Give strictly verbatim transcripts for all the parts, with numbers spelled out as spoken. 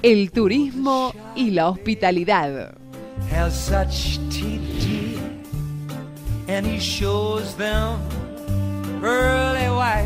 el turismo y la hospitalidad. Has such teeth, and he shows them pearly white.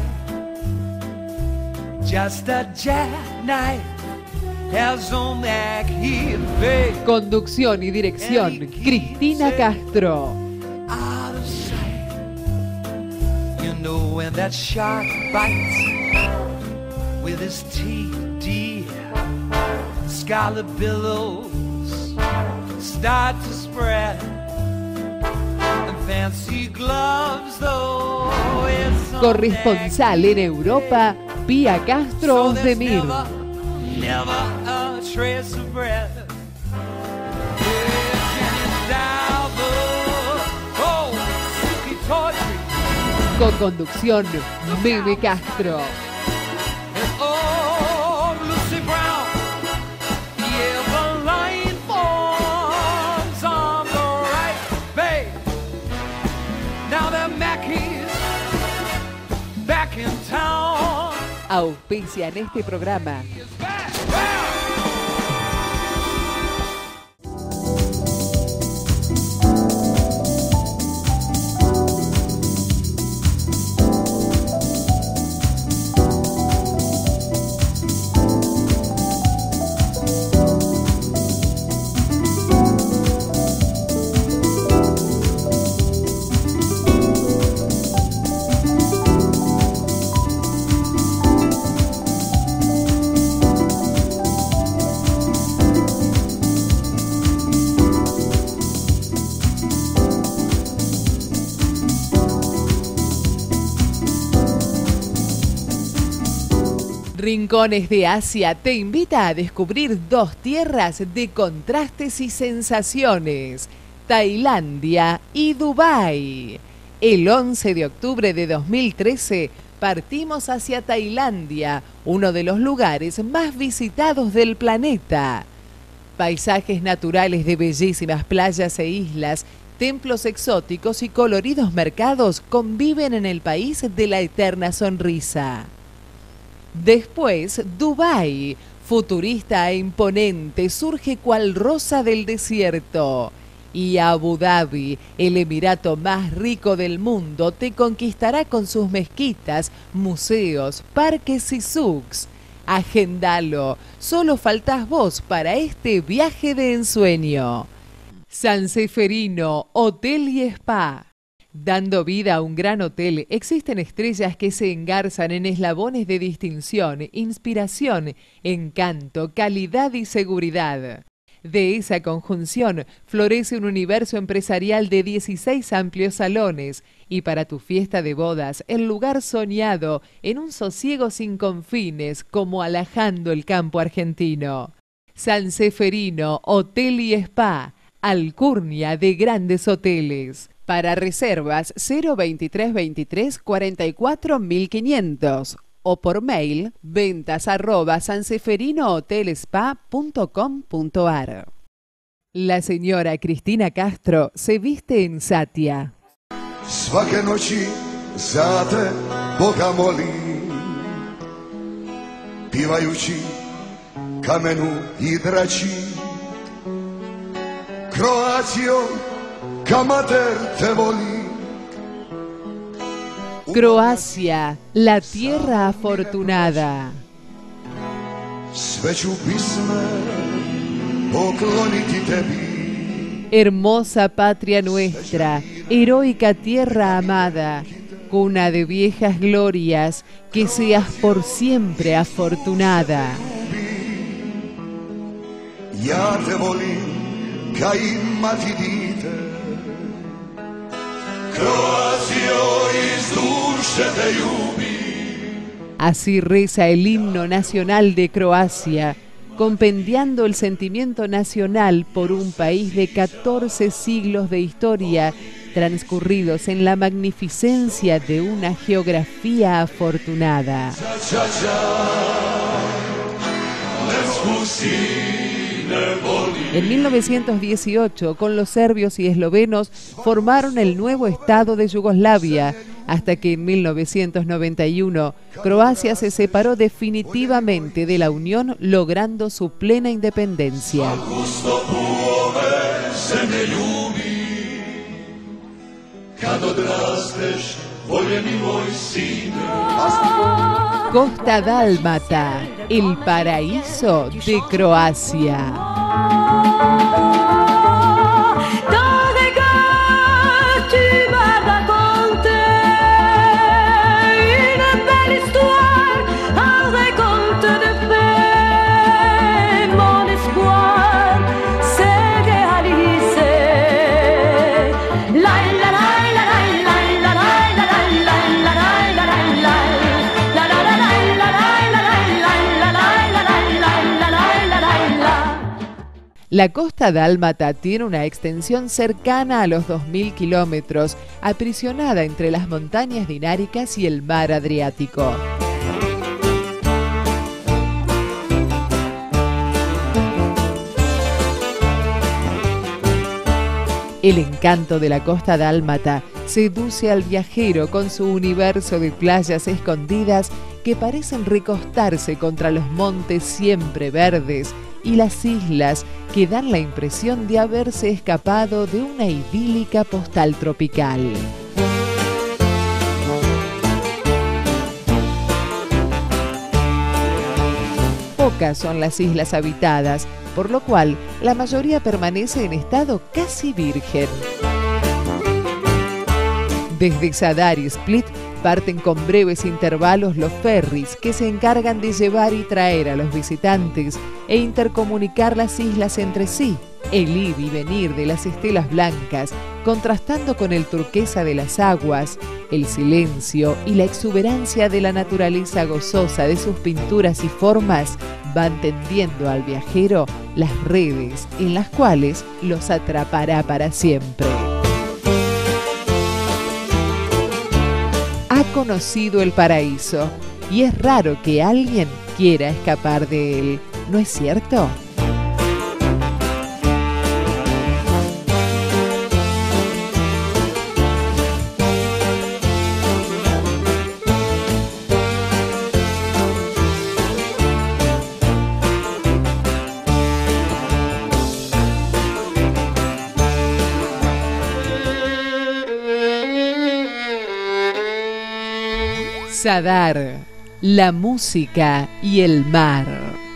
Just a jackknife has on that heat face. Conducción y dirección, Cristina Castro. Out of sight. You know when that shark bites with his teeth, dear, scarlet billows start to spread, and fancy gloves though it's Corresponsal en Europa, Pía Castro so there's Ozdemir. never, never a trace of bread. Yeah, Jenny Diver, oh, Suki Tawdry, Co-conducción, Meme Castro. and oh, Lucy Brown. Yeah, the line forms on the right, babe. Now the Mackies back in town. Auspician este programa It's back, back. Rincones de Asia te invita a descubrir dos tierras de contrastes y sensaciones, Tailandia y Dubái. El once de octubre de dos mil trece partimos hacia Tailandia, uno de los lugares más visitados del planeta. Paisajes naturales de bellísimas playas e islas, templos exóticos y coloridos mercados conviven en el país de la eterna sonrisa. Después, Dubái, futurista e imponente, surge cual rosa del desierto. Y Abu Dhabi, el emirato más rico del mundo, te conquistará con sus mezquitas, museos, parques y souks. Agendalo, solo faltás vos para este viaje de ensueño. Sanseferino, Hotel y Spa. Dando vida a un gran hotel, existen estrellas que se engarzan en eslabones de distinción, inspiración, encanto, calidad y seguridad. De esa conjunción florece un universo empresarial de dieciséis amplios salones y para tu fiesta de bodas, el lugar soñado en un sosiego sin confines como alajando el campo argentino. Sanseferino, Hotel y Spa, alcurnia de grandes hoteles. Para reservas cero veintitrés veintitrés cuarenta y cuatro mil quinientos o por mail ventas arroba sanseferinohotelspa punto com punto ar. La señora Cristina Castro se viste en Satia. Svake noći za te Boga molim, pivajući kamenu i drači, Croacio, kamater te volim. Croacia, la tierra afortunada. Sve ću pisme pokloniti tebi. Hermosa patria nuestra, heroica tierra amada, cuna de viejas glorias, que seas por siempre afortunada. Ja te volim, ka i mati dite. Croacio, iz duše te ljubi. Así reza el himno nacional de Croacia, compendiando el sentimiento nacional por un país de catorce siglos de historia transcurridos en la magnificencia de una geografía afortunada. En mil novecientos dieciocho, con los serbios y eslovenos, formaron el nuevo Estado de Yugoslavia, hasta que en mil novecientos noventa y uno Croacia se separó definitivamente de la Unión, logrando su plena independencia. Costa Dálmata, el paraíso de Croacia. La costa dálmata tiene una extensión cercana a los dos mil kilómetros, aprisionada entre las montañas dináricas y el mar Adriático. El encanto de la costa dálmata seduce al viajero con su universo de playas escondidas que parecen recostarse contra los montes siempre verdes y las islas que dan la impresión de haberse escapado de una idílica postal tropical. Pocas son las islas habitadas, por lo cual la mayoría permanece en estado casi virgen. Desde Zadar y Split parten con breves intervalos los ferries que se encargan de llevar y traer a los visitantes e intercomunicar las islas entre sí, el ir y venir de las estelas blancas, contrastando con el turquesa de las aguas, el silencio y la exuberancia de la naturaleza gozosa de sus pinturas y formas, van tendiendo al viajero las redes en las cuales los atrapará para siempre. Ha conocido el paraíso y es raro que alguien quiera escapar de él, ¿no es cierto? Zadar, la música y el mar.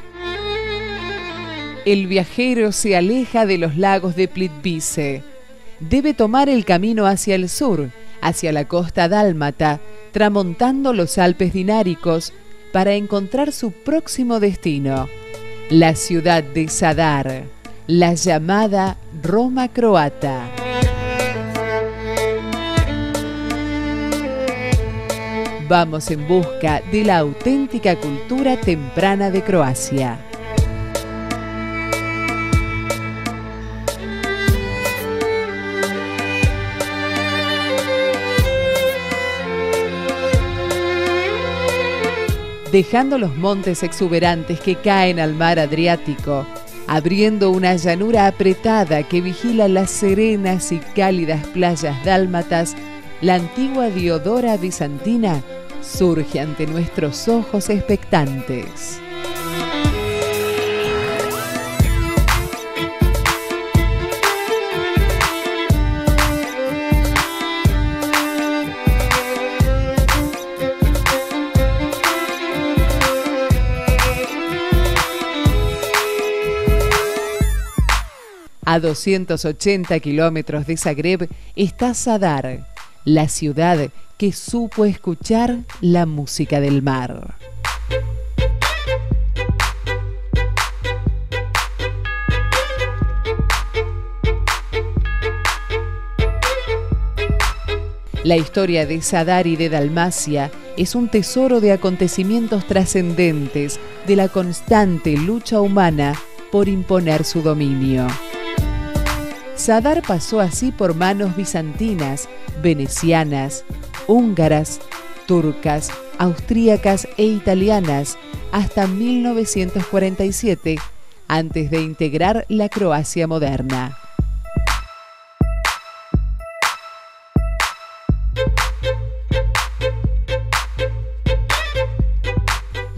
El viajero se aleja de los lagos de Plitvice. Debe tomar el camino hacia el sur, hacia la costa dálmata, tramontando los Alpes dináricos, para encontrar su próximo destino, la ciudad de Zadar, la llamada Roma croata. Vamos en busca de la auténtica cultura temprana de Croacia. Dejando los montes exuberantes que caen al mar Adriático, abriendo una llanura apretada que vigila las serenas y cálidas playas dálmatas, la antigua Diodora bizantina surge ante nuestros ojos expectantes. A doscientos ochenta kilómetros de Zagreb está Zadar, la ciudad que supo escuchar la música del mar. La historia de Zadar y de Dalmacia es un tesoro de acontecimientos trascendentes de la constante lucha humana por imponer su dominio. Zadar pasó así por manos bizantinas, venecianas, húngaras, turcas, austríacas e italianas hasta mil novecientos cuarenta y siete, antes de integrar la Croacia moderna.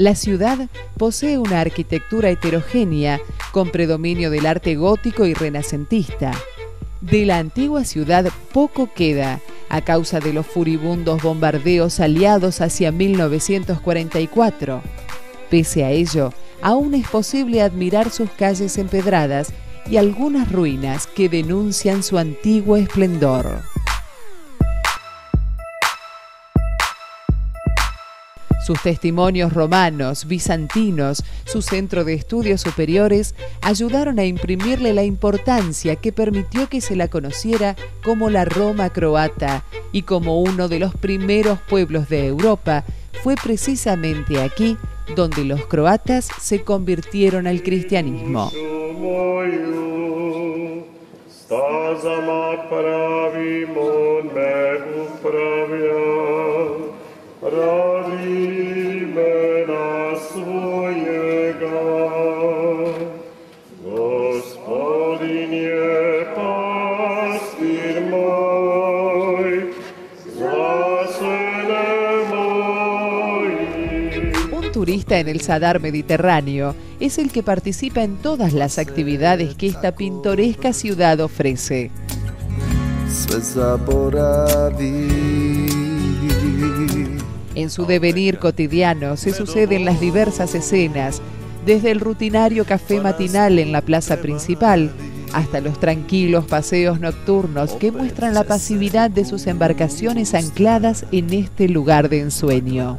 La ciudad posee una arquitectura heterogénea con predominio del arte gótico y renacentista. De la antigua ciudad poco queda a causa de los furibundos bombardeos aliados hacia mil novecientos cuarenta y cuatro. Pese a ello, aún es posible admirar sus calles empedradas y algunas ruinas que denuncian su antiguo esplendor. Sus testimonios romanos, bizantinos, su centro de estudios superiores ayudaron a imprimirle la importancia que permitió que se la conociera como la Roma croata, y como uno de los primeros pueblos de Europa, fue precisamente aquí donde los croatas se convirtieron al cristianismo. Un turista en el Sadar Mediterráneo es el que participa en todas las actividades que esta pintoresca ciudad ofrece. En su devenir cotidiano se suceden las diversas escenas, desde el rutinario café matinal en la plaza principal hasta los tranquilos paseos nocturnos que muestran la pasividad de sus embarcaciones ancladas en este lugar de ensueño.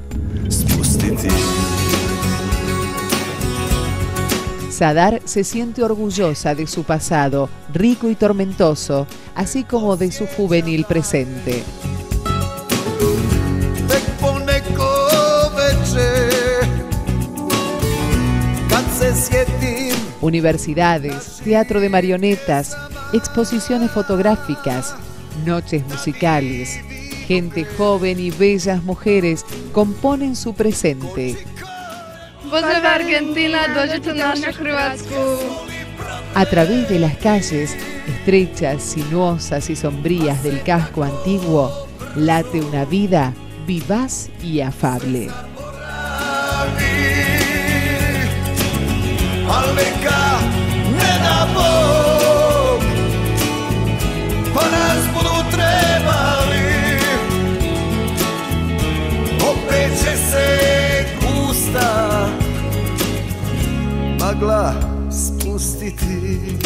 Sadar se siente orgullosa de su pasado, rico y tormentoso, así como de su juvenil presente. Universidades, teatro de marionetas, exposiciones fotográficas, noches musicales, gente joven y bellas mujeres componen su presente. A través de las calles estrechas, sinuosas y sombrías del casco antiguo, late una vida vivaz y afable. Magla spustiti.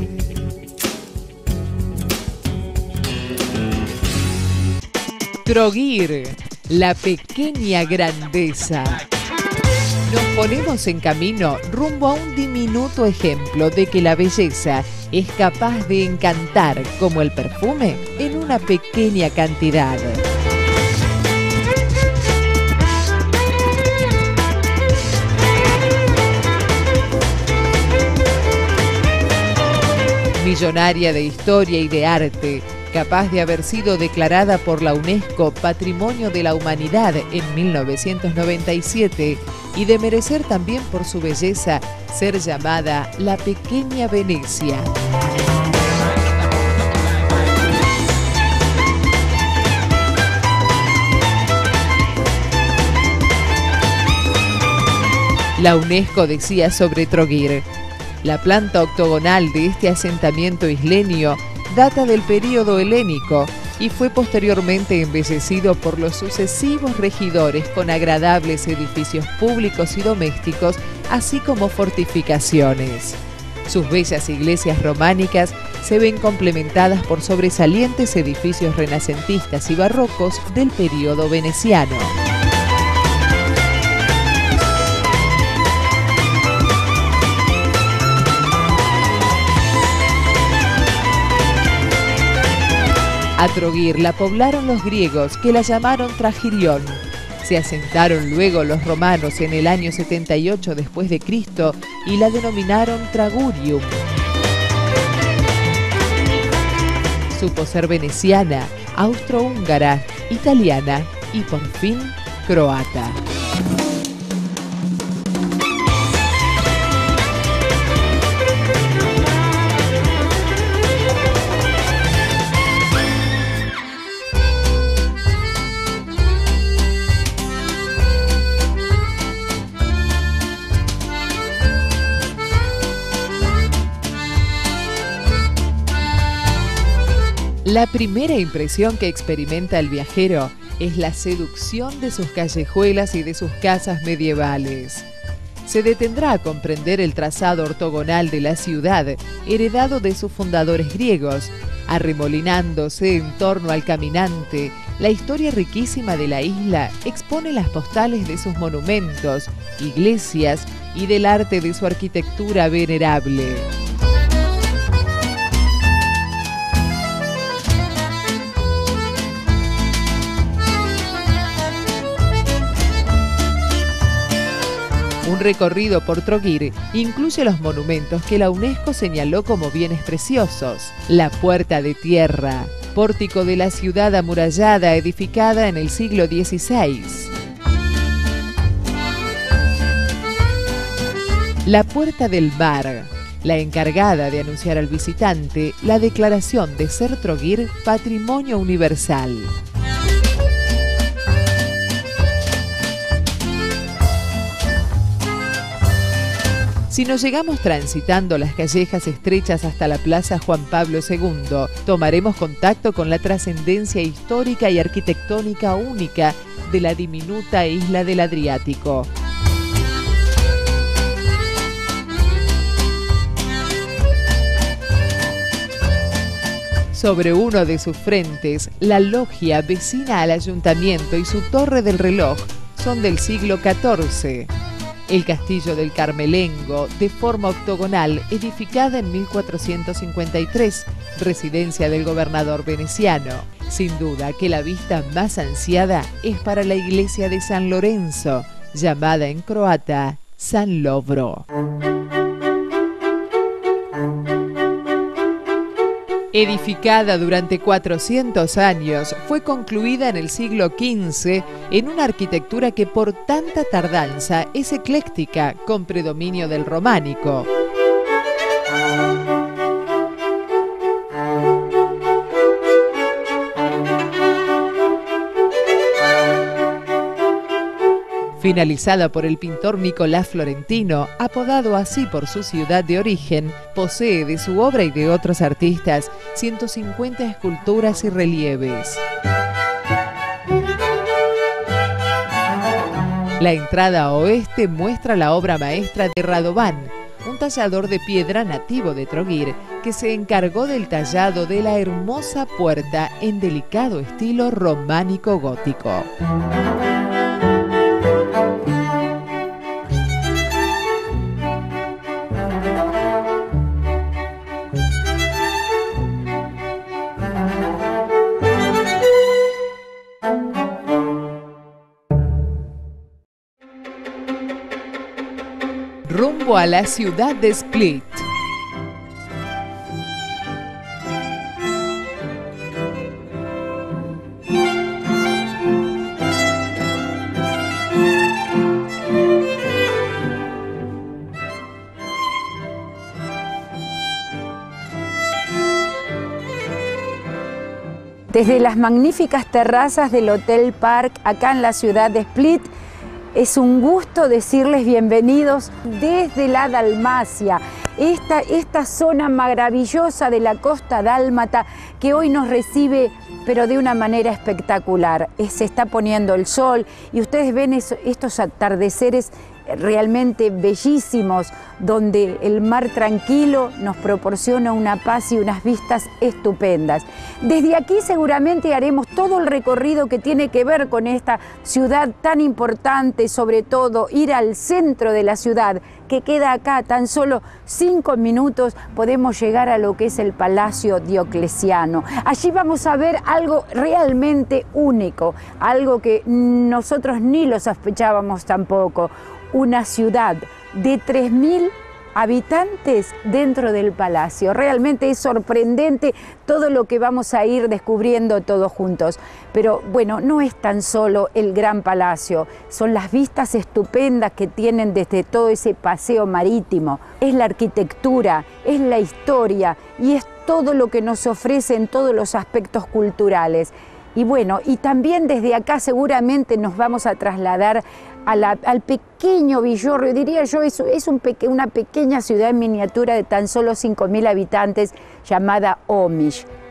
Trogir, la pequeña grandeza. Nos ponemos en camino rumbo a un diminuto ejemplo de que la belleza es capaz de encantar como el perfume en una pequeña cantidad. Millonaria de historia y de arte, capaz de haber sido declarada por la UNESCO Patrimonio de la Humanidad en mil novecientos noventa y siete y de merecer también por su belleza ser llamada la Pequeña Venecia. La UNESCO decía sobre Trogir: la planta octogonal de este asentamiento islenio data del período helénico y fue posteriormente embellecido por los sucesivos regidores con agradables edificios públicos y domésticos, así como fortificaciones. Sus bellas iglesias románicas se ven complementadas por sobresalientes edificios renacentistas y barrocos del período veneciano. A Trogir la poblaron los griegos, que la llamaron Tragirión. Se asentaron luego los romanos en el año setenta y ocho después de Cristo y la denominaron Tragurium. Supo ser veneciana, austrohúngara, italiana y por fin croata. La primera impresión que experimenta el viajero es la seducción de sus callejuelas y de sus casas medievales. Se detendrá a comprender el trazado ortogonal de la ciudad, heredado de sus fundadores griegos, arremolinándose en torno al caminante. La historia riquísima de la isla expone las postales de sus monumentos, iglesias y del arte de su arquitectura venerable. Un recorrido por Trogir incluye los monumentos que la UNESCO señaló como bienes preciosos. La Puerta de Tierra, pórtico de la ciudad amurallada edificada en el siglo dieciséis. La Puerta del Mar, la encargada de anunciar al visitante la declaración de ser Trogir Patrimonio Universal. Si nos llegamos transitando las callejas estrechas hasta la Plaza Juan Pablo segundo, tomaremos contacto con la trascendencia histórica y arquitectónica única de la diminuta isla del Adriático. Sobre uno de sus frentes, la loggia vecina al ayuntamiento y su torre del reloj son del siglo catorce. El castillo del Carmelengo, de forma octogonal, edificada en mil cuatrocientos cincuenta y tres, residencia del gobernador veneciano. Sin duda que la vista más ansiada es para la iglesia de San Lorenzo, llamada en croata San Lovro. Edificada durante cuatrocientos años, fue concluida en el siglo quince en una arquitectura que por tanta tardanza es ecléctica, con predominio del románico. Finalizada por el pintor Nicolás Florentino, apodado así por su ciudad de origen, posee de su obra y de otros artistas ciento cincuenta esculturas y relieves. La entrada oeste muestra la obra maestra de Radovan, un tallador de piedra nativo de Trogir, que se encargó del tallado de la hermosa puerta en delicado estilo románico gótico. Rumbo a la ciudad de Split. Desde las magníficas terrazas del Hotel Park, acá en la ciudad de Split, es un gusto decirles bienvenidos desde la Dalmacia, esta, esta zona maravillosa de la costa dálmata que hoy nos recibe, pero de una manera espectacular. Se está poniendo el sol y ustedes ven eso, estos atardeceres realmente bellísimos, donde el mar tranquilo nos proporciona una paz y unas vistas estupendas. Desde aquí seguramente haremos todo el recorrido que tiene que ver con esta ciudad tan importante, sobre todo ir al centro de la ciudad, que queda acá, tan solo cinco minutos podemos llegar a lo que es el Palacio Diocleciano. Allí vamos a ver algo realmente único, algo que nosotros ni lo sospechábamos tampoco. Una ciudad de tres mil habitantes dentro del palacio. Realmente es sorprendente todo lo que vamos a ir descubriendo todos juntos. Pero bueno, no es tan solo el gran palacio, son las vistas estupendas que tienen desde todo ese paseo marítimo. Es la arquitectura, es la historia y es todo lo que nos ofrece en todos los aspectos culturales. Y bueno, y también desde acá seguramente nos vamos a trasladar a la, al pequeño Villorrio, diría yo, es, es un peque, una pequeña ciudad en miniatura de tan solo cinco mil habitantes llamada Omiš.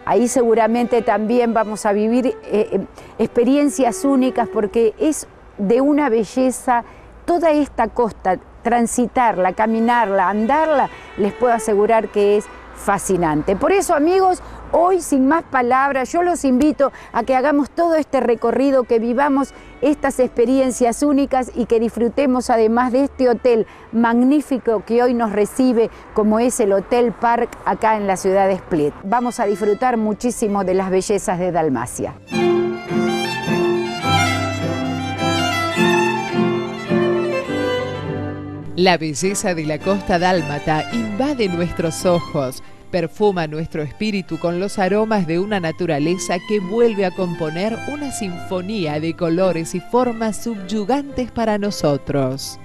Ahí seguramente también vamos a vivir eh, experiencias únicas porque es de una belleza toda esta costa, transitarla, caminarla, andarla, les puedo asegurar que es fascinante. Por eso, amigos, hoy sin más palabras, yo los invito a que hagamos todo este recorrido, que vivamos estas experiencias únicas y que disfrutemos además de este hotel magnífico que hoy nos recibe, como es el Hotel Park acá en la ciudad de Split. Vamos a disfrutar muchísimo de las bellezas de Dalmacia. La belleza de la costa dálmata invade nuestros ojos, perfuma nuestro espíritu con los aromas de una naturaleza que vuelve a componer una sinfonía de colores y formas subyugantes para nosotros.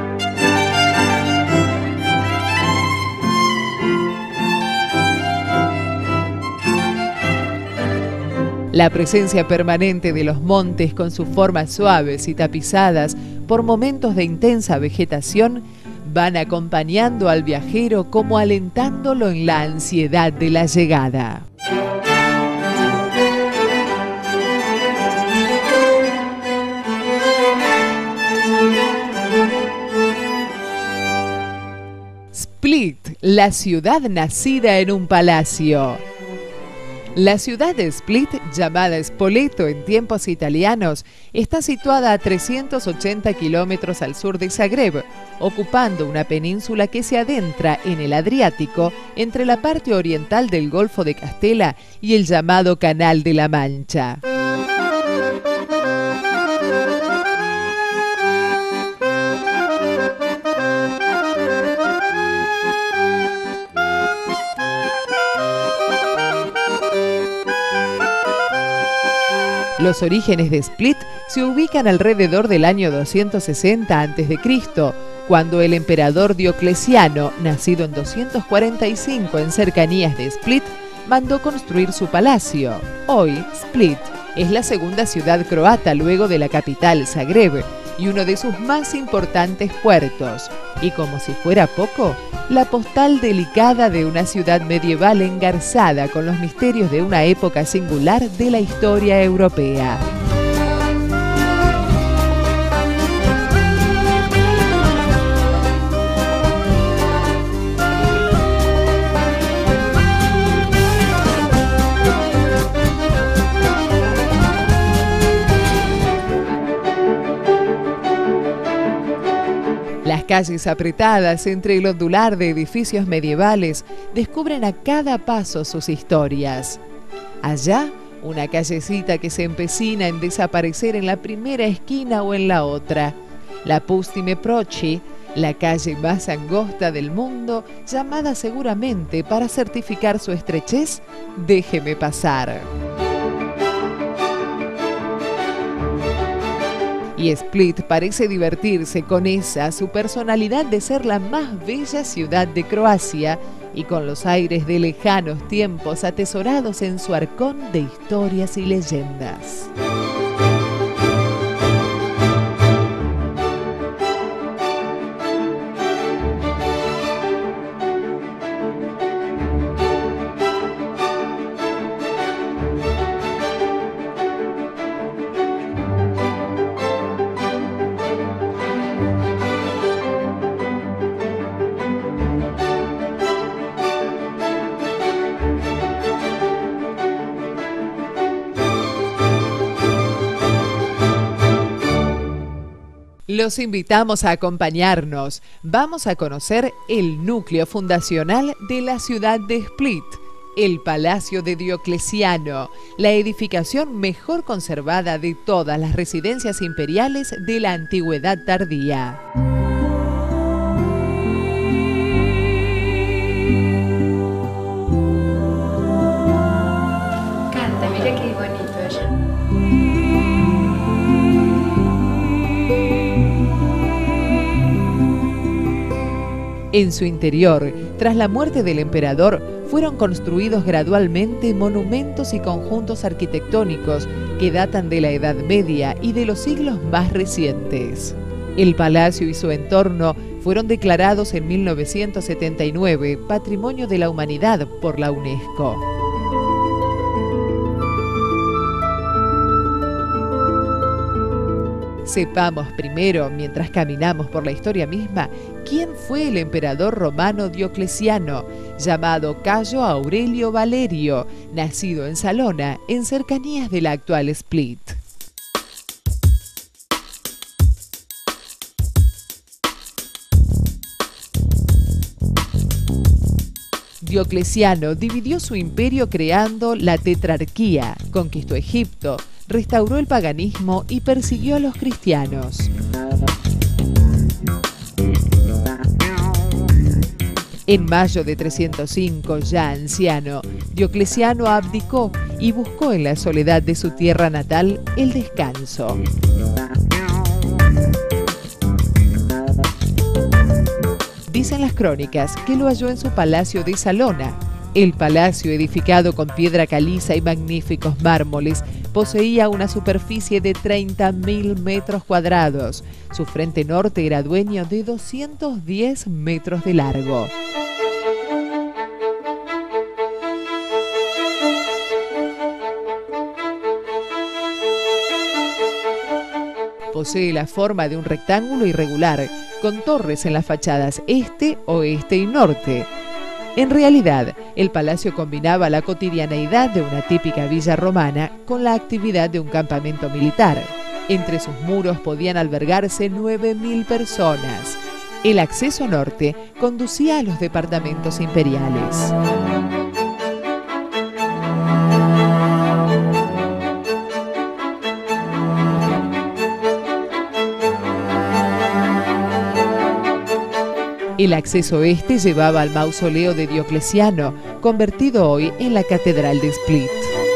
La presencia permanente de los montes con sus formas suaves y tapizadas por momentos de intensa vegetación van acompañando al viajero como alentándolo en la ansiedad de la llegada. Split, la ciudad nacida en un palacio. La ciudad de Split, llamada Spoleto en tiempos italianos, está situada a trescientos ochenta kilómetros al sur de Zagreb, ocupando una península que se adentra en el Adriático entre la parte oriental del Golfo de Castela y el llamado Canal de la Mancha. Los orígenes de Split se ubican alrededor del año doscientos sesenta antes de Cristo, cuando el emperador Diocleciano, nacido en doscientos cuarenta y cinco en cercanías de Split, mandó construir su palacio. Hoy, Split es la segunda ciudad croata luego de la capital Zagreb y uno de sus más importantes puertos. Y como si fuera poco, la postal delicada de una ciudad medieval engarzada con los misterios de una época singular de la historia europea. Las calles apretadas entre el ondular de edificios medievales descubren a cada paso sus historias. Allá, una callecita que se empecina en desaparecer en la primera esquina o en la otra. La Pustime Proci, la calle más angosta del mundo, llamada seguramente para certificar su estrechez, Déjeme pasar. Y Split parece divertirse con esa, su personalidad de ser la más bella ciudad de Croacia y con los aires de lejanos tiempos atesorados en su arcón de historias y leyendas. Los invitamos a acompañarnos. Vamos a conocer el núcleo fundacional de la ciudad de Split, el Palacio de Diocleciano, la edificación mejor conservada de todas las residencias imperiales de la antigüedad tardía. Canta, mira qué bonito ella. En su interior, tras la muerte del emperador, fueron construidos gradualmente monumentos y conjuntos arquitectónicos que datan de la Edad Media y de los siglos más recientes. El palacio y su entorno fueron declarados en mil novecientos setenta y nueve Patrimonio de la Humanidad por la UNESCO. Sepamos primero, mientras caminamos por la historia misma, quién fue el emperador romano Diocleciano, llamado Cayo Aurelio Valerio, nacido en Salona, en cercanías de la actual Split. Diocleciano dividió su imperio creando la tetrarquía, conquistó Egipto, restauró el paganismo y persiguió a los cristianos. En mayo de trescientos cinco, ya anciano, Diocleciano abdicó y buscó en la soledad de su tierra natal el descanso. Dicen las crónicas que lo halló en su palacio de Salona. El palacio, edificado con piedra caliza y magníficos mármoles, poseía una superficie de treinta mil metros cuadrados. Su frente norte era dueño de doscientos diez metros de largo. Posee la forma de un rectángulo irregular, con torres en las fachadas este, oeste y norte. En realidad, el palacio combinaba la cotidianeidad de una típica villa romana con la actividad de un campamento militar. Entre sus muros podían albergarse nueve mil personas. El acceso norte conducía a los departamentos imperiales. El acceso este llevaba al mausoleo de Diocleciano, convertido hoy en la Catedral de Split.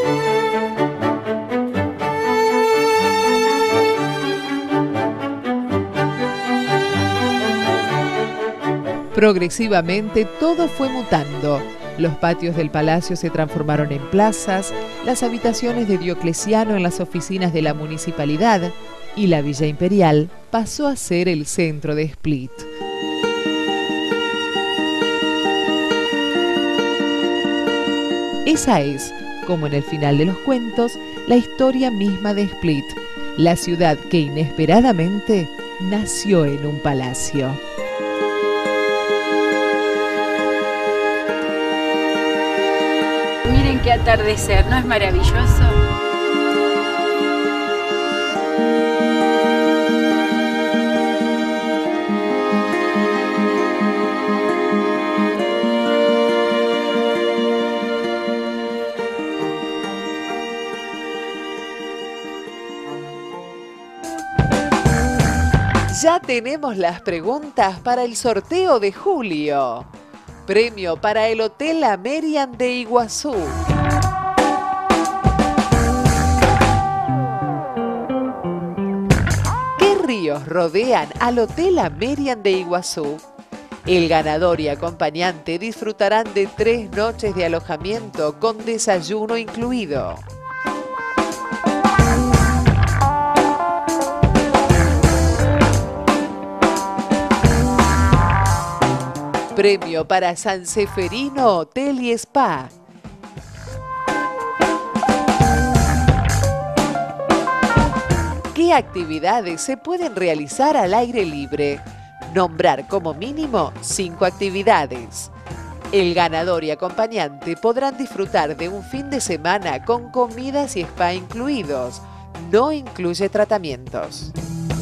Progresivamente todo fue mutando. Los patios del palacio se transformaron en plazas, las habitaciones de Diocleciano en las oficinas de la municipalidad y la Villa Imperial pasó a ser el centro de Split. Esa es, como en el final de los cuentos, la historia misma de Split, la ciudad que inesperadamente nació en un palacio. Miren qué atardecer, ¿no es maravilloso? Ya tenemos las preguntas para el sorteo de julio. Premio para el Hotel Amerian de Iguazú. ¿Qué ríos rodean al Hotel Amerian de Iguazú? El ganador y acompañante disfrutarán de tres noches de alojamiento con desayuno incluido. Premio para San Seferino Hotel y Spa. ¿Qué actividades se pueden realizar al aire libre? Nombrar como mínimo cinco actividades. El ganador y acompañante podrán disfrutar de un fin de semana con comidas y spa incluidos. No incluye tratamientos.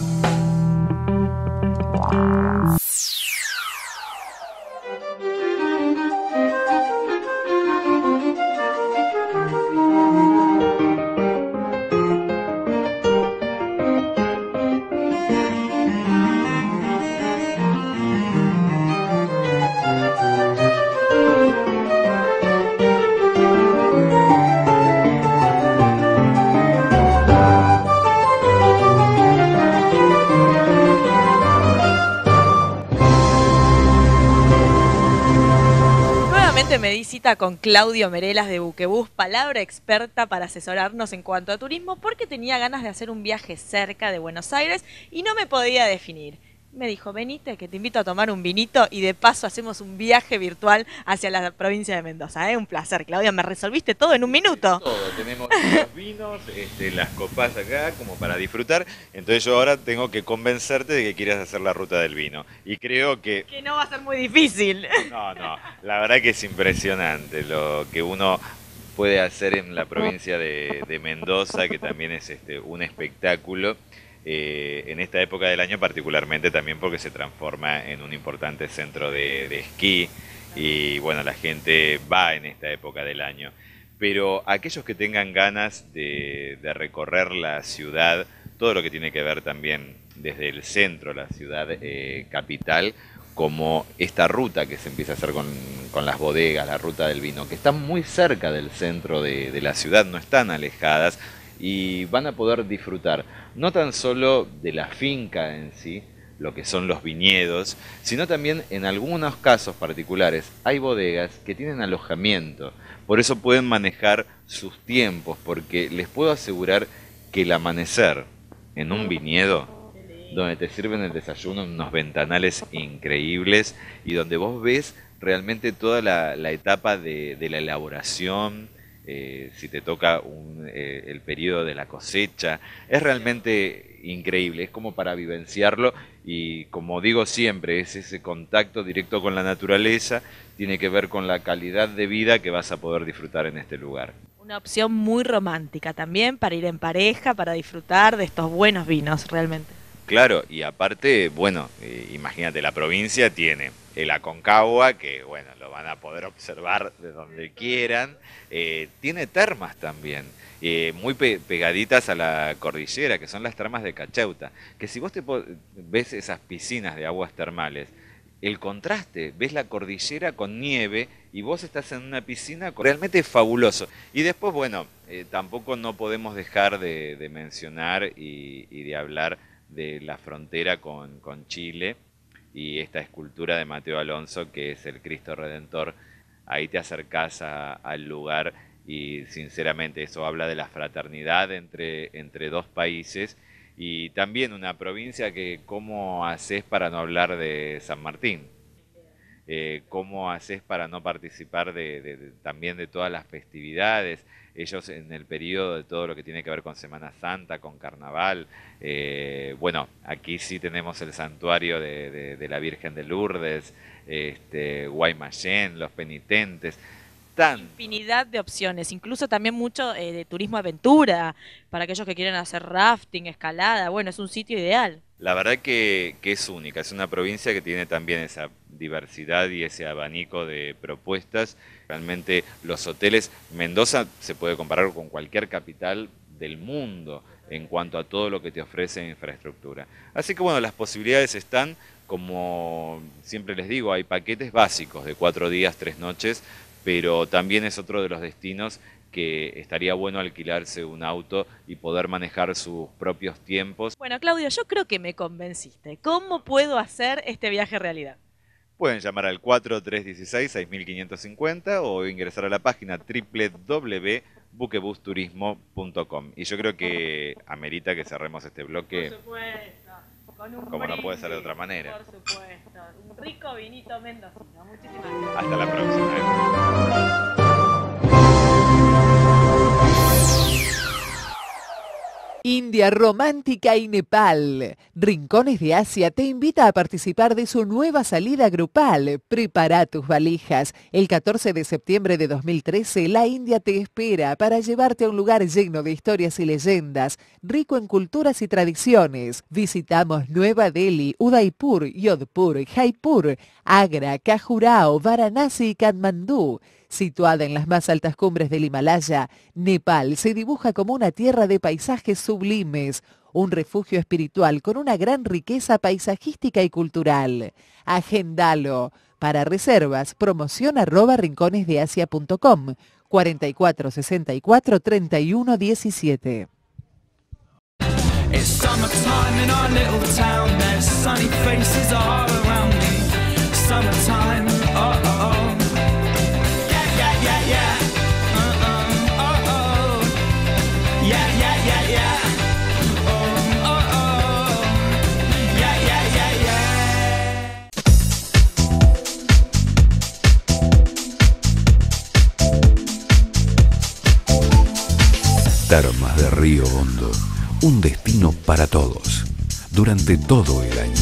Me di cita con Claudio Merelas de Buquebús, palabra experta para asesorarnos en cuanto a turismo, porque tenía ganas de hacer un viaje cerca de Buenos Aires y no me podía definir. Me dijo, venite, que te invito a tomar un vinito y de paso hacemos un viaje virtual hacia la provincia de Mendoza. ¿eh? Un placer, Claudia, me resolviste todo en un minuto. Todo, tenemos los vinos, este, las copas acá como para disfrutar. Entonces yo ahora tengo que convencerte de que quieras hacer la ruta del vino. Y creo que... Que no va a ser muy difícil. No, no, la verdad que es impresionante lo que uno puede hacer en la provincia de, de Mendoza, que también es este, un espectáculo. Eh, en esta época del año particularmente también porque se transforma en un importante centro de, de esquí y bueno, la gente va en esta época del año. Pero aquellos que tengan ganas de, de recorrer la ciudad, todo lo que tiene que ver también desde el centro, la ciudad eh, capital, como esta ruta que se empieza a hacer con, con las bodegas, la ruta del vino, que están muy cerca del centro de, de la ciudad, no están alejadas, y van a poder disfrutar no tan solo de la finca en sí, lo que son los viñedos, sino también en algunos casos particulares hay bodegas que tienen alojamiento, por eso pueden manejar sus tiempos, porque les puedo asegurar que el amanecer en un viñedo, donde te sirven el desayuno en unos ventanales increíbles y donde vos ves realmente toda la, la etapa de, de la elaboración, Eh, si te toca un, eh, el periodo de la cosecha, es realmente increíble, es como para vivenciarlo y como digo siempre, es ese contacto directo con la naturaleza, tiene que ver con la calidad de vida que vas a poder disfrutar en este lugar. Una opción muy romántica también para ir en pareja, para disfrutar de estos buenos vinos realmente. Claro, y aparte, bueno, eh, imagínate, la provincia tiene el Aconcagua, que bueno, lo van a poder observar de donde quieran, eh, tiene termas también, eh, muy pe pegaditas a la cordillera, que son las termas de Cacheuta, que si vos te ves esas piscinas de aguas termales, el contraste, ves la cordillera con nieve y vos estás en una piscina realmente fabuloso. Y después, bueno, eh, tampoco no podemos dejar de, de mencionar y, y de hablar de la frontera con, con Chile y esta escultura de Mateo Alonso que es el Cristo Redentor. Ahí te acercás a, al lugar y sinceramente eso habla de la fraternidad entre, entre dos países y también una provincia que cómo haces para no hablar de San Martín, eh, cómo haces para no participar de, de, de, también de todas las festividades. Ellos en el periodo de todo lo que tiene que ver con Semana Santa, con Carnaval, eh, bueno, aquí sí tenemos el santuario de, de, de la Virgen de Lourdes, este, Guaymallén, los penitentes, tan... Infinidad de opciones, incluso también mucho eh, de turismo aventura, para aquellos que quieren hacer rafting, escalada, bueno, es un sitio ideal. La verdad que, que es única, es una provincia que tiene también esa diversidad y ese abanico de propuestas. Realmente los hoteles, Mendoza se puede comparar con cualquier capital del mundo en cuanto a todo lo que te ofrece en infraestructura. Así que bueno, las posibilidades están, como siempre les digo, hay paquetes básicos de cuatro días, tres noches, pero también es otro de los destinos que estaría bueno alquilarse un auto y poder manejar sus propios tiempos. Bueno, Claudio, yo creo que me convenciste. ¿Cómo puedo hacer este viaje realidad? Pueden llamar al cuatro tres uno seis, seis cinco cinco cero o ingresar a la página doble u doble u doble u punto buquebus turismo punto com. Y yo creo que amerita que cerremos este bloque. Por supuesto. Con un como no puede ser de otra manera. Por supuesto. Un rico vinito mendocino. Muchísimas gracias. Hasta la próxima. India Romántica y Nepal. Rincones de Asia te invita a participar de su nueva salida grupal. Prepara tus valijas. El catorce de septiembre de dos mil trece, la India te espera para llevarte a un lugar lleno de historias y leyendas, rico en culturas y tradiciones. Visitamos Nueva Delhi, Udaipur, Jodhpur, Jaipur, Agra, Khajuraho, Varanasi y Katmandú. Situada en las más altas cumbres del Himalaya, Nepal se dibuja como una tierra de paisajes sublimes, un refugio espiritual con una gran riqueza paisajística y cultural. Agendalo. Para reservas, promoción arroba rinconesdeasia punto com, cuarenta y cuatro sesenta y cuatro, treinta y uno diecisiete. It's summertime in our little town. There's sunny faces all around me. Summertime, oh oh oh. Yeah, yeah, yeah. Oh, oh, oh. Yeah, yeah, yeah, yeah. Termas de Río Hondo, un destino para todos, durante todo el año.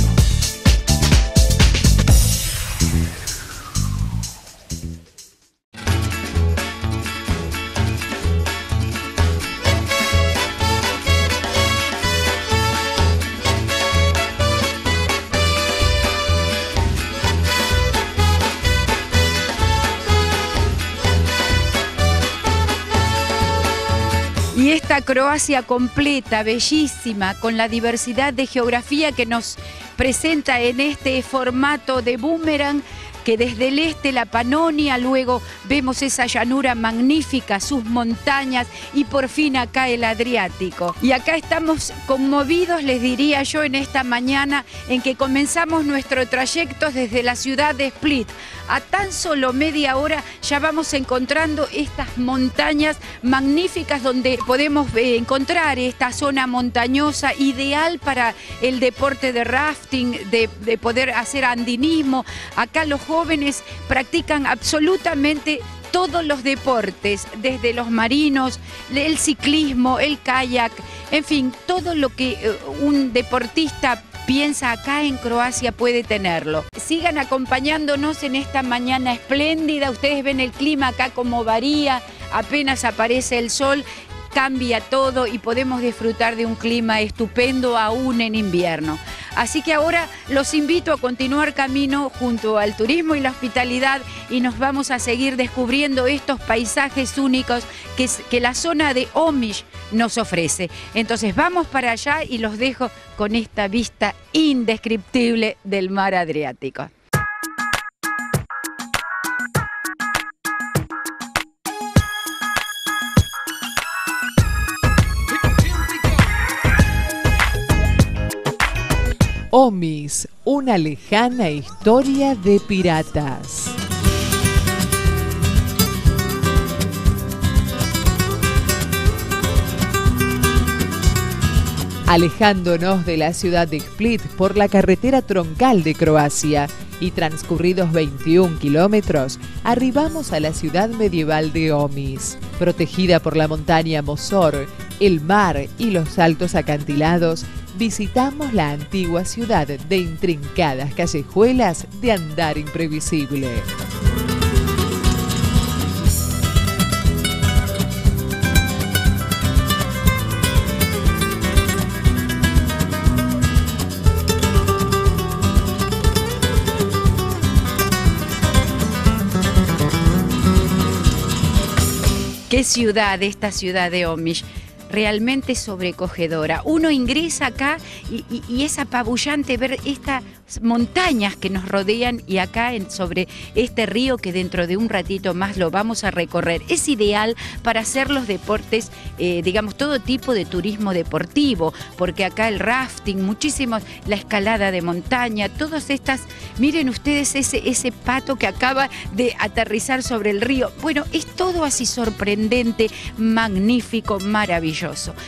Y esta Croacia completa, bellísima, con la diversidad de geografía que nos presenta en este formato de boomerang, que desde el este, la Panonia, luego vemos esa llanura magnífica, sus montañas y por fin acá el Adriático. Y acá estamos conmovidos, les diría yo, en esta mañana en que comenzamos nuestro trayecto desde la ciudad de Split. A tan solo media hora ya vamos encontrando estas montañas magníficas donde podemos eh, encontrar esta zona montañosa ideal para el deporte de rafting, de, de poder hacer andinismo. Acá los jóvenes practican absolutamente todos los deportes, desde los marinos, el ciclismo, el kayak, en fin, todo lo que un deportista piensa acá en Croacia puede tenerlo. Sigan acompañándonos en esta mañana espléndida. Ustedes ven el clima acá como varía, apenas aparece el sol, cambia todo y podemos disfrutar de un clima estupendo aún en invierno. Así que ahora los invito a continuar camino junto al turismo y la hospitalidad y nos vamos a seguir descubriendo estos paisajes únicos que, que la zona de Omiš nos ofrece. Entonces vamos para allá y los dejo con esta vista indescriptible del mar Adriático. Omiš, una lejana historia de piratas. Alejándonos de la ciudad de Split por la carretera troncal de Croacia y transcurridos veintiún kilómetros, arribamos a la ciudad medieval de Omiš. Protegida por la montaña Mosor, el mar y los altos acantilados, visitamos la antigua ciudad de intrincadas callejuelas de andar imprevisible. Qué ciudad, esta ciudad de Omiš. Realmente sobrecogedora. Uno ingresa acá y, y, y es apabullante ver estas montañas que nos rodean y acá en, sobre este río que dentro de un ratito más lo vamos a recorrer. Es ideal para hacer los deportes, eh, digamos, todo tipo de turismo deportivo, porque acá el rafting, muchísimos, la escalada de montaña, todas estas, miren ustedes ese, ese pato que acaba de aterrizar sobre el río. Bueno, es todo así sorprendente, magnífico, maravilloso.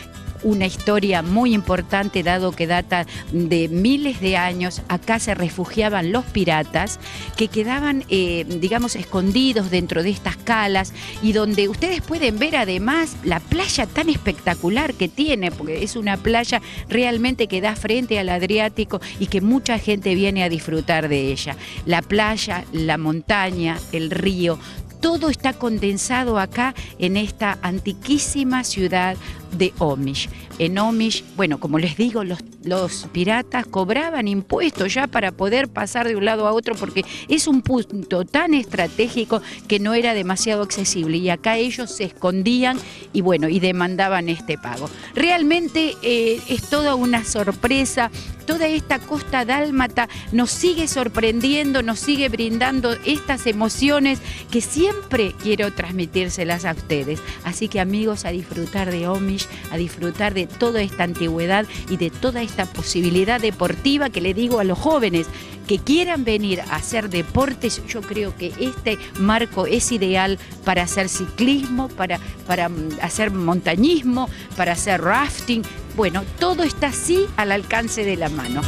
Una historia muy importante dado que data de miles de años. Acá se refugiaban los piratas que quedaban, eh, digamos, escondidos dentro de estas calas y donde ustedes pueden ver además la playa tan espectacular que tiene, porque es una playa realmente que da frente al Adriático y que mucha gente viene a disfrutar de ella. La playa, la montaña, el río, todo está condensado acá en esta antiquísima ciudad de Omiš. En Omiš, bueno, como les digo, los, los piratas cobraban impuestos ya para poder pasar de un lado a otro porque es un punto tan estratégico que no era demasiado accesible y acá ellos se escondían y bueno, y demandaban este pago. Realmente eh, es toda una sorpresa. Toda esta costa dálmata nos sigue sorprendiendo, nos sigue brindando estas emociones que siempre quiero transmitírselas a ustedes. Así que amigos, a disfrutar de Omiš, a disfrutar de toda esta antigüedad y de toda esta posibilidad deportiva que le digo a los jóvenes que quieran venir a hacer deportes. Yo creo que este marco es ideal para hacer ciclismo, para, para hacer montañismo, para hacer rafting. Bueno, todo está así al alcance de la mano.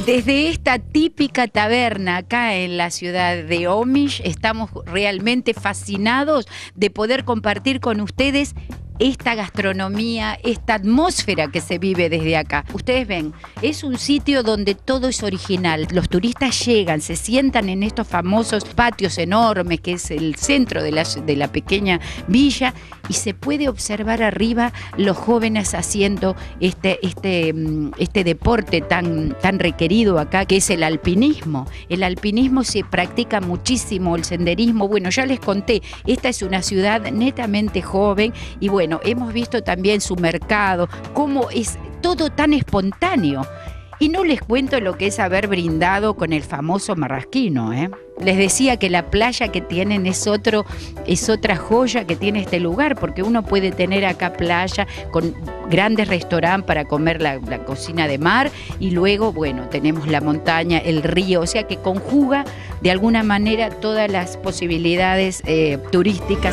Desde esta típica taberna acá en la ciudad de Omiš, estamos realmente fascinados de poder compartir con ustedes esta gastronomía, esta atmósfera que se vive desde acá. Ustedes ven, es un sitio donde todo es original. Los turistas llegan, se sientan en estos famosos patios enormes, que es el centro de la, de la pequeña villa, y se puede observar arriba los jóvenes haciendo este, este, este deporte tan, tan requerido acá, que es el alpinismo. El alpinismo se practica muchísimo, el senderismo. Bueno, ya les conté, esta es una ciudad netamente joven y bueno, Bueno, hemos visto también su mercado, cómo es todo tan espontáneo. Y no les cuento lo que es haber brindado con el famoso marrasquino, ¿eh? Les decía que la playa que tienen es, otro, es otra joya que tiene este lugar, porque uno puede tener acá playa con grandes restaurantes para comer la, la cocina de mar, y luego, bueno, tenemos la montaña, el río, o sea que conjuga de alguna manera todas las posibilidades eh, turísticas.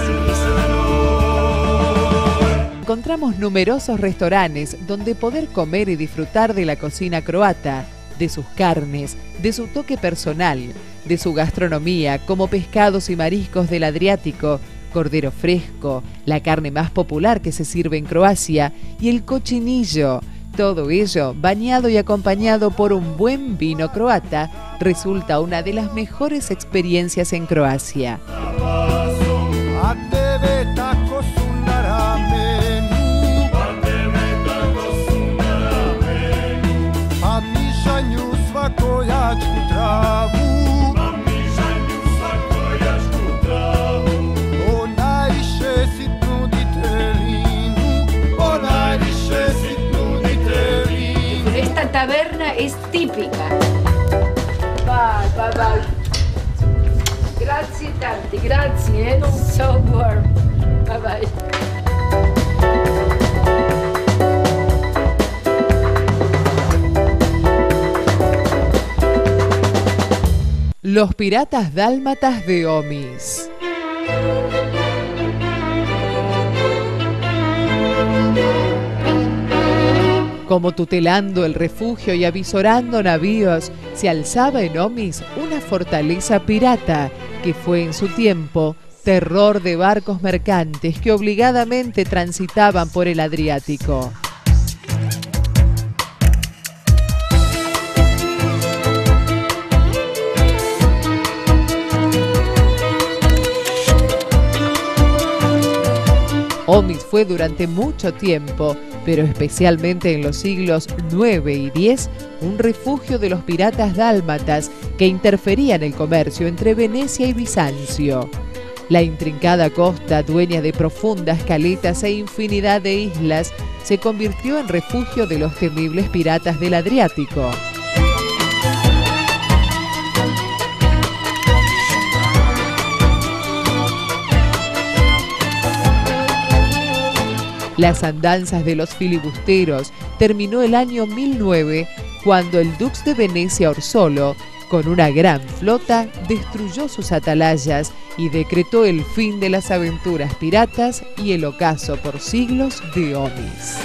Encontramos numerosos restaurantes donde poder comer y disfrutar de la cocina croata, de sus carnes, de su toque personal, de su gastronomía como pescados y mariscos del Adriático, cordero fresco, la carne más popular que se sirve en Croacia y el cochinillo. Todo ello, bañado y acompañado por un buen vino croata, resulta una de las mejores experiencias en Croacia. Esta taberna es típica. Vai, vai, vai. Grazie tanti, grazie. So warm. Bye bye. Los piratas dálmatas de Omiš. Como tutelando el refugio y avisorando navíos, se alzaba en Omiš una fortaleza pirata que fue en su tiempo terror de barcos mercantes que obligadamente transitaban por el Adriático. Omiš fue durante mucho tiempo, pero especialmente en los siglos nueve y diez, un refugio de los piratas dálmatas que interferían en el comercio entre Venecia y Bizancio. La intrincada costa, dueña de profundas caletas e infinidad de islas, se convirtió en refugio de los temibles piratas del Adriático. Las andanzas de los filibusteros terminó el año mil nueve, cuando el dux de Venecia Orsolo, con una gran flota, destruyó sus atalayas y decretó el fin de las aventuras piratas y el ocaso por siglos de Omiš.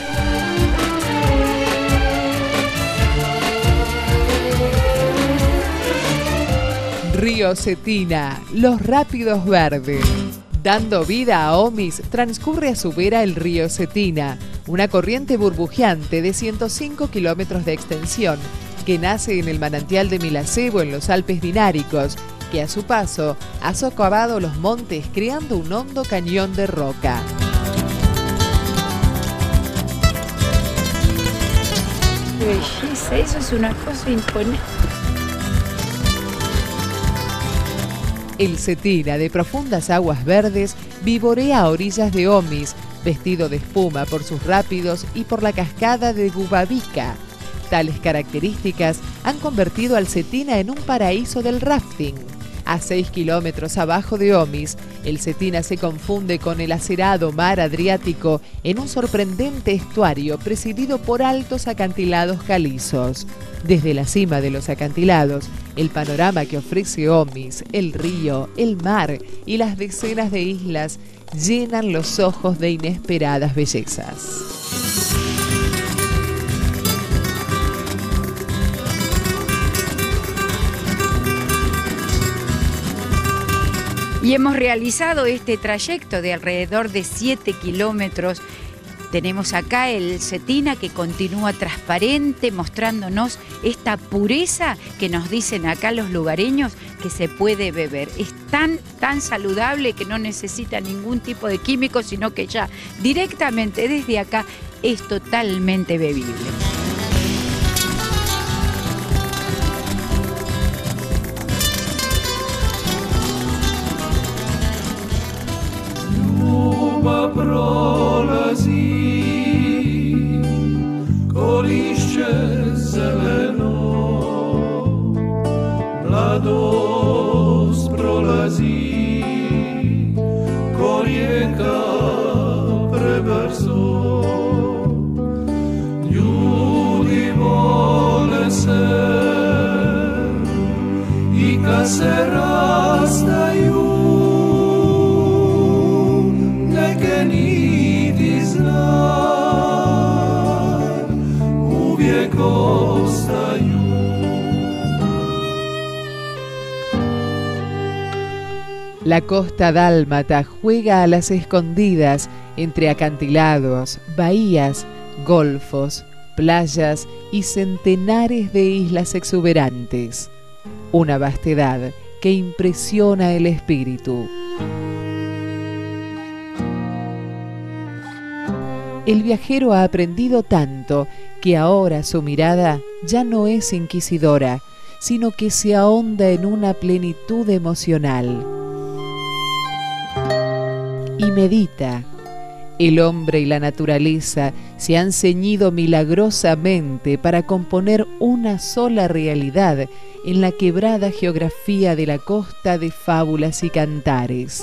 Río Cetina, los rápidos verdes. Dando vida a Omiš, transcurre a su vera el río Cetina, una corriente burbujeante de ciento cinco kilómetros de extensión, que nace en el manantial de Milasevo en los Alpes Dináricos, que a su paso ha socavado los montes creando un hondo cañón de roca. Belleza, eso es una cosa imponente. El Cetina, de profundas aguas verdes, vivorea a orillas de Omiš, vestido de espuma por sus rápidos y por la cascada de Gubavica. Tales características han convertido al Cetina en un paraíso del rafting. A seis kilómetros abajo de Omiš, el Cetina se confunde con el acerado mar Adriático en un sorprendente estuario presidido por altos acantilados calizos. Desde la cima de los acantilados, el panorama que ofrece Omiš, el río, el mar y las decenas de islas llenan los ojos de inesperadas bellezas. Y hemos realizado este trayecto de alrededor de siete kilómetros. Tenemos acá el Cetina que continúa transparente, mostrándonos esta pureza que nos dicen acá los lugareños que se puede beber. Es tan, tan saludable que no necesita ningún tipo de químico, sino que ya directamente desde acá es totalmente bebible. Prolazi, kolišće zeleno, mladost prolazi, ko rijeka prebrzo, ljudi vole se i kad se rastaju, neke niti znak uvijek ostaju. La costa dálmata juega a las escondidas entre acantilados, bahías, golfos, playas y centenares de islas exuberantes. Una vastedad que impresiona el espíritu. El viajero ha aprendido tanto que ahora su mirada ya no es inquisidora, sino que se ahonda en una plenitud emocional. Y medita. El hombre y la naturaleza se han ceñido milagrosamente para componer una sola realidad en la quebrada geografía de la costa de fábulas y cantares.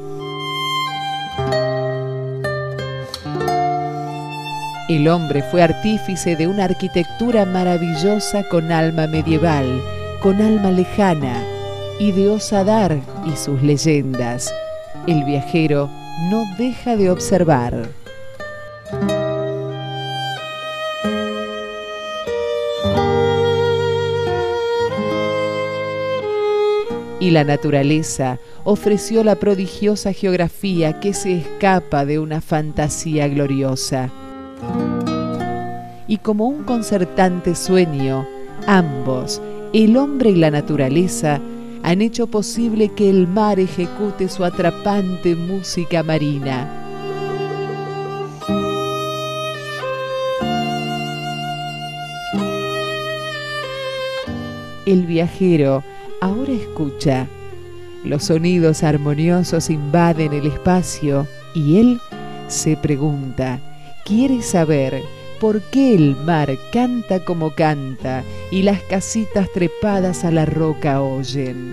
El hombre fue artífice de una arquitectura maravillosa con alma medieval, con alma lejana, ideó Sadar y sus leyendas. El viajero no deja de observar. Y la naturaleza ofreció la prodigiosa geografía que se escapa de una fantasía gloriosa. Y como un concertante sueño, ambos, el hombre y la naturaleza, han hecho posible que el mar ejecute su atrapante música marina. El viajero ahora escucha. Los sonidos armoniosos invaden el espacio y él se pregunta, quiere saber por qué el mar canta como canta y las casitas trepadas a la roca oyen.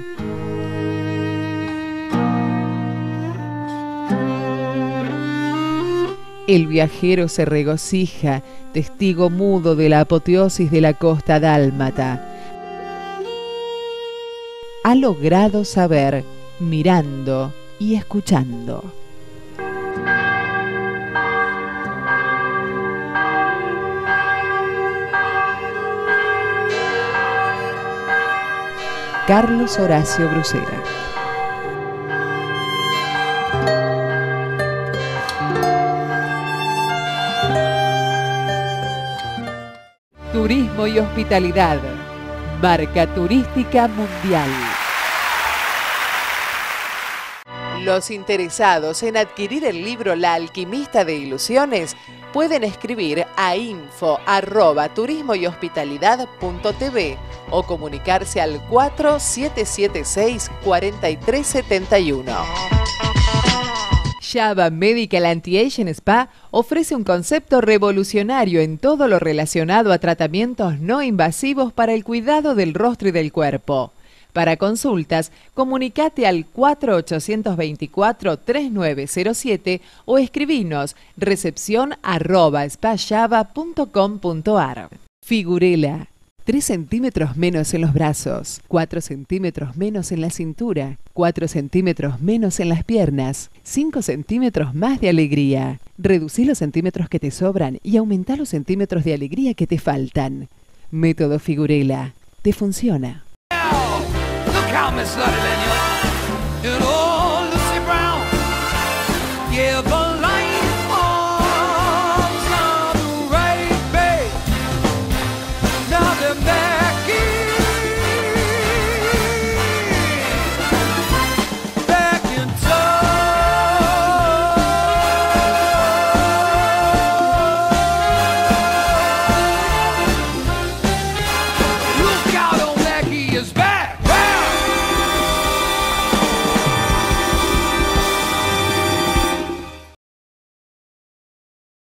El viajero se regocija, testigo mudo de la apoteosis de la costa dálmata. Ha logrado saber mirando y escuchando. Carlos Horacio Brucera. Turismo y hospitalidad. Marca turística mundial. Los interesados en adquirir el libro La alquimista de ilusiones pueden escribir a info arroba turismo y hospitalidad punto tv o comunicarse al cuatro siete siete seis cuatro tres siete uno. Java Medical Anti-Aging Spa ofrece un concepto revolucionario en todo lo relacionado a tratamientos no invasivos para el cuidado del rostro y del cuerpo. Para consultas, comunicate al cuatro ocho dos cuatro, tres nueve cero siete o escribinos recepción arroba spajava punto com punto ar. Figurela. tres centímetros menos en los brazos, cuatro centímetros menos en la cintura, cuatro centímetros menos en las piernas, cinco centímetros más de alegría. Reducí los centímetros que te sobran y aumenta los centímetros de alegría que te faltan. Método Figurela. Te funciona. Look how Miss Lottie Lanier, you know,